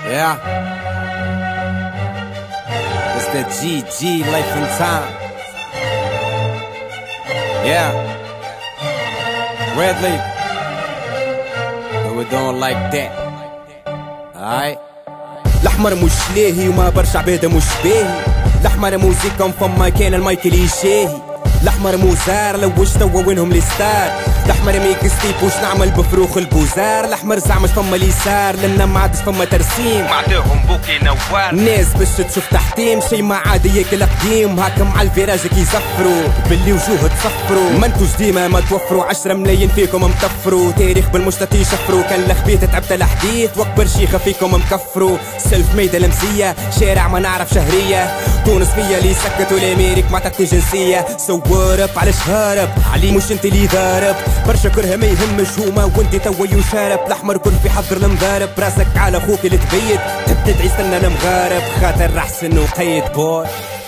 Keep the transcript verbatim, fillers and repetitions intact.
Yeah. It's the G G life and time. Yeah. Red League. But we're doing like that. Alright. الأحمر مش لاهي وما برشا عبادة مش باهي. الأحمر موزيكا فما كان المايكل يشاهي. الأحمر موزار لو وش توا وينهم لي ستار. الأحمر ميك ستيب وش نعمل بفروخ البوزار. الأحمر زعمش فما لي صار لأن ما عادش فما ترسيم. معطيهم بوكي نوار. ناس باش تشوف تحتيم شي ما عاد ياكل قديم. هاكا مع الفيراج كي يزفروا باللي وجوه تصفروا. ما انتوش ديما ما توفروا عشرة ملايين فيكم مطفروا. تاريخ بالمشتت يشفروا كان لخبيت تعبت الحديث واكبر شيخة فيكم مكفروا. سلف ميدة لمسية شارع ما نعرف شهرية. تونس فيا لي سكتوا الامريك ما تعطي جنسية. سوارب علاش هارب علي مش انت اللي ضارب. برشا كرها ما يهمش هما وانت توا يشارب. الاحمر كل في حضر المضارب راسك على خوك اللي تبيت. تبدا تدعي استنى المغارب خاطر احسن وقيد بوي.